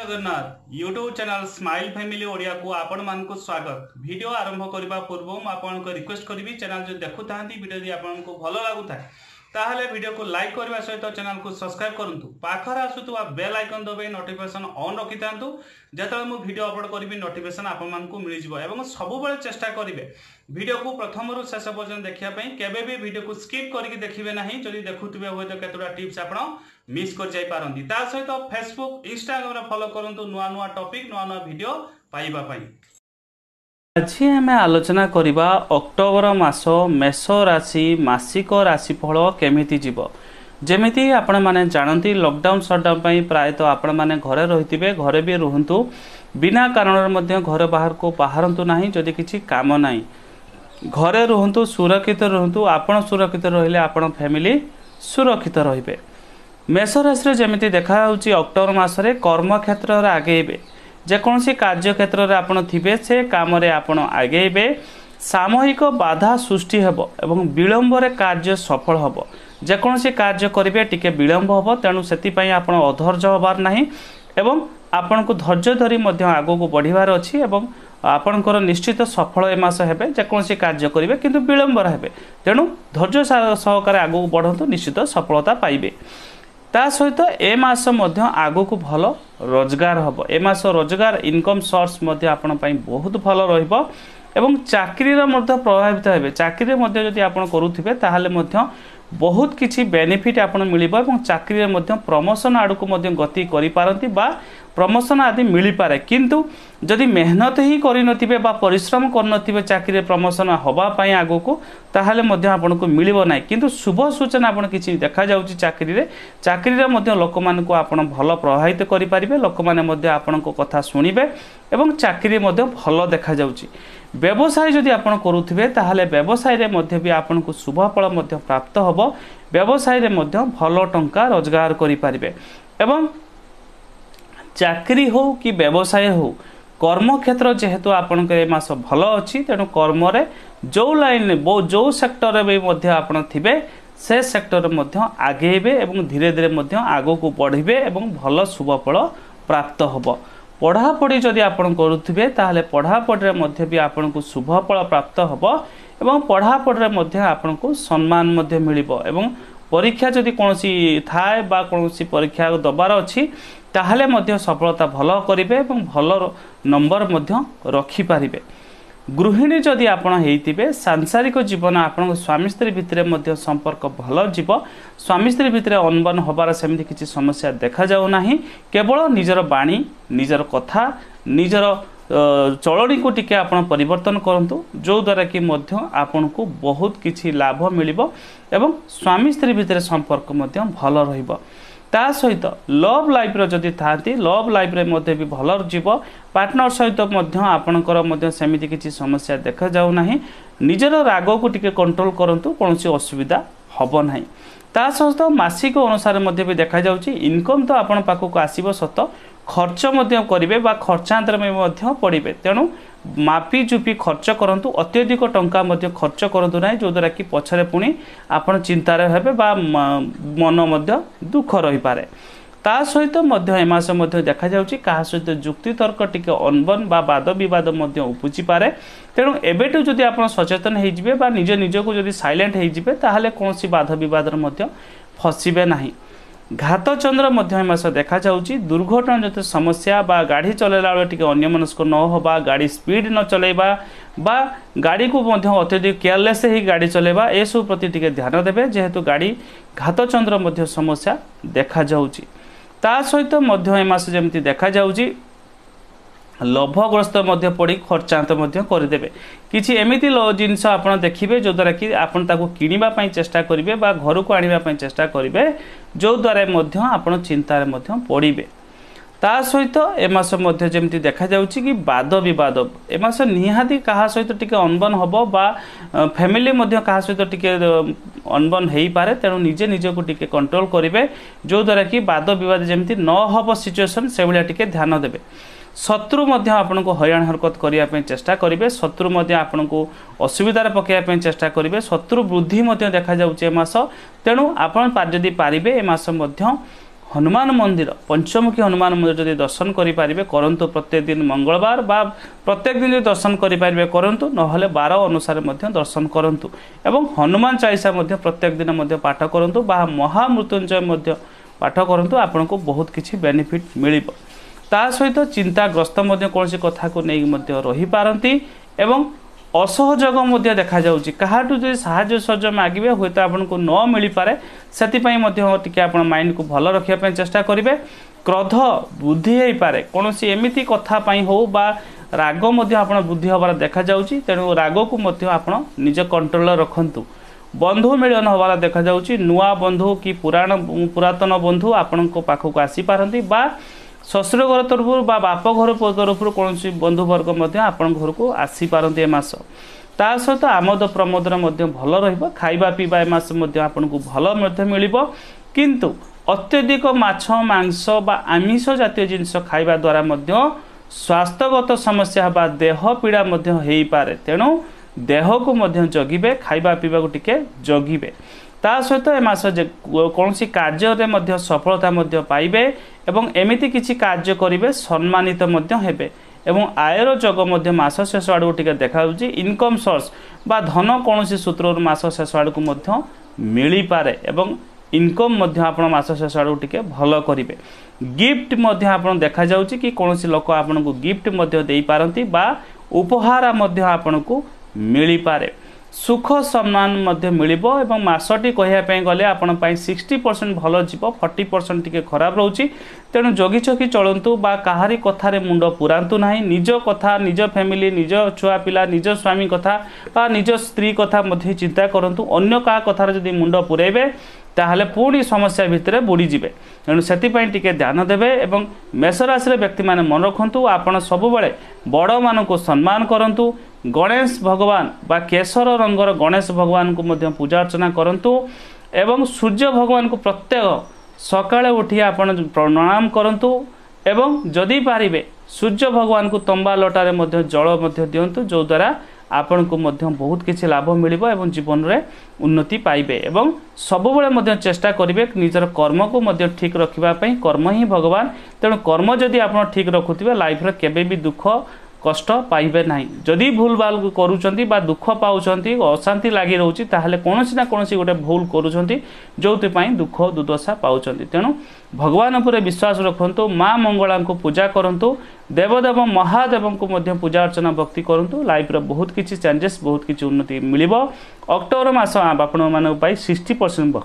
Jagannath YouTube channel smile family Odia को आपण मानक स्वागत। वीडियो आरंभ करने पूर्व मुझे रिक्वेस्ट करी चैनल जो देखु था वीडियो यदि आपको भल लगुता ताहले वीडियो को लाइक करने सहित चैनल को सब्सक्राइब करूँ। पाखर आसुवा बेल आइकन दबाई नोटिफिकेशन ऑन रखि था जो मुझे वीडियो अपलोड करी नोटिफिकेशन आपको मिल जाए। सब चेष्टा करेंगे वीडियो को प्रथम रु शेष पर्यटन देखापी केवे भी वीडियो को स्किप करके देखिए ना। जदि देखुवे हूँ तो केतोटा टिप्स आप मिस कर जापारती। ता सहित फेसबुक इंस्टाग्राम फॉलो करूँ नुआ नुआ टॉपिक नुआ नुआ वीडियो पाइबा। आज आम आलोचना करवा अक्टोबर मास मेष राशि मासिक राशिफल केमिति जीव। जमिति आपण माने जानती लॉकडाउन शटडाउन प्रायतः आपण माने घरे रहिथिबे, घरे भी रुहंतु, बिना कारण मध्य घर बाहर को बाहरंतु नाही। जदि किछि काम नाही घरे रुहंतु, सुरक्षित रुहंतु। आपण सुरक्षित रहिले आपण फैमिली सुरक्षित रहिबे। मेष राशि जमिति देखा होउची अक्टोबर मासरे कर्म क्षेत्र रे आगेबे। जेकोसी कार्य क्षेत्र में आपड़ थे से कम आपड़ आगेबे। सामूहिक बाधा सृष्टि हेबो एवं विलंब कार्य सफल हम। जेकोसी कार्य करेंगे टिके विलंब हम, तेणु से आप अधैर्य हबार नहीं एवं आपण को धैर्य धरी आग को बढ़िबार अच्छी एवं आपणकर निश्चित सफल ए मास हेबे। जेकोसी कार्य करेंगे किंतु विलंब हेबे, तेणु धैर्य सहकार आग को बढ़ंतु, निश्चित सफलता पाइबे। ता सहित ए मास मध्य आगु को भल रोजगार हम। ए मास रोजगार इनकम सोर्स मध्य आपण पई बहुत भल रहिबो एवं चाकरी रे मध्य प्रभावित हेबे। चाकरी रे मध्य जदि आपण करूथिबे ताहाले मध्य बहुत किछि बेनिफिट आपण मिलिबो एवं चाकरी रे मध्य प्रमोशन आडु को मध्य गति करि पारंती बा प्रमोशन आदि मिली पारे। किंतु जदि मेहनत ही करि नथिबे बा परिश्रम कर नथिबे चाकरी रे प्रमोशन हवा पई आगु को ताहाले मध्य आपण को मिलिबो नाही। किंतु शुभ सूचना आपण किछि देखा जाउची चाकरी रे मध्य लोक मान को आपण भल प्रभावित करि पारिबे। लोक माने मध्य आपण को कथा सुनिबे एवं चाकरी मध्य भल देखा जाउची। व्यवसाय जदि आपण करूथिबे ताहाले व्यवसाय रे मध्य भी आपण को शुभ फल मध्य प्राप्त हबो। व्यवसाय रे मध्य भल टंका रोजगार करि पारिबे एवं चाकरी हो कि व्यवसाय हो कर्म क्षेत्र जेहेतु आपण के मास भल अच्छी, तेणु कर्म रे जो लाइन जो सेक्टर में मध्य आपण थिबे से सेक्टर मध्य आगेबे एवं धीरे धीरे मध्य आगो को बढ़िबे एवं भल शुभ फल प्राप्त हबो। पढ़ापढ़ी जदि आपण करूथिबे ताहाले पढ़ापढ़ी मध्य भी आपण को शुभ फल प्राप्त हबो एवं पढ़ापढ़ी मध्य आपण को सम्मान मध्य मिलिबो एवं परीक्षा जदि कोनोसी थाए बा कोनोसी परीक्षा दबार अछि ताहले मध्य सफलता भल करिवे एवं भल नंबर मध्य रखि पारिबे। गृहिणी जदि आपण हेइतिबे सांसारिक जीवन आपण स्वामी स्त्री भितरे मध्य संपर्क भल जीव। स्वामी स्त्री भितरे अनबन हबार सेमति किछि समस्या देखा जाउ नाही। केवल निजर बाणी निजर कथा निजर चलनी को टिके आपण परिवर्तन करंतु, जो द्वारा कि मध्य आपण को बहुत किछि लाभ मिलिबो एवं स्वामी स्त्री भितरे संपर्क मध्य भल रहिबो। ता सहित लव लाइफ रो जदि थांती लव लाइफ रे मध्य भी भल जीव। पार्टनर सहित मध्य आपणकर मध्य सेमिति किछि समस्या देखा जाउ नाही। निजर राग को टिके कंट्रोल करंतु, कोनोसी असुविधा हबो नाही। ता सहित मासिक अनुसार मध्य भी देखा जाउची इनकम तो आपण पाखो को आसीबो सत, खर्च मध्य करिवे बा खर्चांतर में मध्य पड़िबे। तेणु मापी चुपी खर्च करंतु, अत्यधिक टंका मध्य खर्च करंतु नाही, जो द्वारा कि पछरे पुणी आपण चिंतारे हेबे बा मन मध्य दुख रही पारे। ता सहित मध्य ए मास मध्य देखा जाउची कहा सहित जुक्ति तर्क टिके अनबन बा वाद विवाद मध्य उपजी पारे। तेणु एबेटू जदि आपण सचेतन हे जिवे बा निज निज को जदि साइलेंट हे जिवे ताहाले कोनोसी वाद विवाद मध्य फसिबे नाही। घात चंद्र मध्य मास देखा जाउची दुर्घटना जते समस्या बा गाड़ी चलेला बेले टिके अन्यमनस्क न होबा, गाड़ी स्पीड न चलेबा बा गाड़ी को मध्य अत्यधिक केयरलेस ही गाड़ी चलेबा, ए सब प्रति टिके ध्यान देबे। जेहेतु गाड़ी घात चंद्र मध्य समस्या देखा जाउची। ता सहित मध्य ए मास जेमति देखा जाउची लोभग्रस्त मध्य पड़ी खर्चांत मध्य करदेबे। किछि एमिति जिनस आपण देखिबे जो द्वारा कि आपण ताको किनिबा पई चेष्टा करिवे बा घर को आनिबा पई चेष्टा करिवे, जो द्वारा मध्य आपण चिंता रे मध्य पड़िबे। ता सहित ए मास मध्य जेमति देखा जाउची कि वाद विवाद ए मास निहाती कहा सहित टिके अनबन हबो बा फैमिली मध्य कहा सहित टिके अनबन हेई पारे। तेणु निजे निजे को टिके कंट्रोल करिवे, जो द्वारा कि वाद विवाद जेमति न हबो सिचुएशन से भलिया टिके ध्यान देबे। शत्रु मध्य आपण को हयराण हरकत करिया पे चेष्टा करिवे, शत्रु मध्य आपण को असुविधार पकेया पे चेष्टा करिवे। शत्रु वृद्धि मध्य देखा जाउचे मास, तेणु आपण जदि पारिबे ए मास मध्य हनुमान मंदिर पंचमुखी हनुमान मंदिर जदि दर्शन करें करंतु प्रत्येक दिन मंगलवार बा प्रत्येक दिन दर्शन करें करंतु नहले 12 अनुसार दर्शन करंतु एवं हनुमान चालीसा प्रत्येक दिन पाठ करंतु बा महामृत्युंजय पाठ करंतु आपको बहुत किछि बेनिफिट मिलिबो। ता सहित चिंताग्रस्त कौन कथा को नहीं रही पारती एवं असहयोग देखा जाउची काहाटू जो साहाय्य सहयोग मागिबे होय तो आपको न मिल पारे से आप माइंड को भल रखा चेष्टा करेंगे। क्रोध बुद्धि हो पारे कौन सी एमती कथा हो बा राग आप बुद्धि हबार देखा जाउची तेणु राग को आप निज कंट्रोल रखंतु। बंधु मिलन हबार देखा जाउची नुआ बंधु कि पुरातन बंधु आपण पाखक आसी पारती बा शशुर घर तरफ बा बाप घर तरफ कौन बंधुवर्ग आपण घर को आसी पारती ए मास। ता सहित आमद प्रमोद भल रहिबो खाइबा पीबा ए मास आपन को भल मिल किंतु अत्यधिक माछ मांस बा आमिष जातीय जिनस खाइबा द्वारा स्वास्थ्यगत समस्या बा देह पीड़ा हो पारे तेणु देह को जगिबे खाइबा पीबा को टिके जगिबे। ता सहित ए मास कौन कार्य सफलता पाइबे एवं एमिति किछि कार्य करिवे सम्मानित हेबे एवं आयर जग मास शेष आड़ टिके देखा इनकम सोर्स बा धन कौन सूत्र मास शेष आड़ को मिल पारे एवं इनकम आप मास शेष आड़ टिके भल करिवे। गिफ्ट आप देखा जाउची कि कौन लोक आपन को गिफ्ट दे पारती बा उपहार आपन को मिल पारे। सुख सम्मान मिलिबो एवं मासटी कहिया गले आपण 60% भल जीव 40% टिके खराब रोची तेणु जगी छकी चलंतु बा काहारी कथारे मुंड पुरांतु नाही निज कथा निज फैमिली निज छुआ पिला निज स्वामी कथा बा निज स्त्री कथा मध्ये चिंता करंतु अन्य का कथार जदि मुंड पुरेबे ताहले पूरी समस्या भितर बुड़ी जिवे तेणु सेतिपई टिके ध्यान देवे एवं मेष राशि व्यक्ति माने मन रखंतु आपण सब बेले बड़ मान को सम्मान करंतु। गणेश भगवान बा केशर रंगर गणेश भगवान को मध्य पूजा अर्चना करंतु एवं सूर्य भगवान को प्रत्येक सकाळे उठी आपण प्रणाम करंतु एवं जदि पारिबे सूर्य भगवान को तंबा लोटारे मध्य जल मध्य दियंतु जो द्वारा आपण को मध्य बहुत किछि लाभ मिलिबो एवं जीवन रे उन्नति पाइबे एवं सबुबेले मध्य चेष्टा करिवे निजर कर्म को मध्य ठीक रखिबा पई कर्म ही भगवान तेणु कर्म जदि आपण ठीक रखुथिबे लाइफ रे केबे भी दुख कष्ट पाइबे नहीं। जदि भूल भाल करूछंती बा दुख पाउछंती अशांति लागि रहउची ताहले कोनोसी ना कोनोसी गोटे भूल करूछंती जोति पई दुख दुर्दशा पाउछंती तेणु भगवान उपरे विश्वास रखंतु माँ मंगला को पूजा करंतु देवदेव महादेव को मध्य पूजा अर्चना भक्ति करंतु लाइफ रे बहुत किछि चेंजेस बहुत किछि उन्नति मिलिबो। अक्टोबर मास आपण माने पई 60%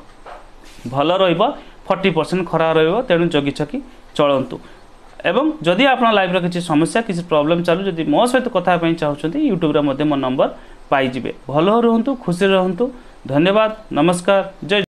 भल रहिबो 40% खराब रहिबो तेणु जगी छकी चलंतु एवं जदि आप लाइफ किसी समस्या किसी प्रॉब्लम चालू जदि मो सहित कथा चाहते यूट्यूब रे मो नंबर पाइबे। भल रुहतु खुशी रुहतु। धन्यवाद नमस्कार जय।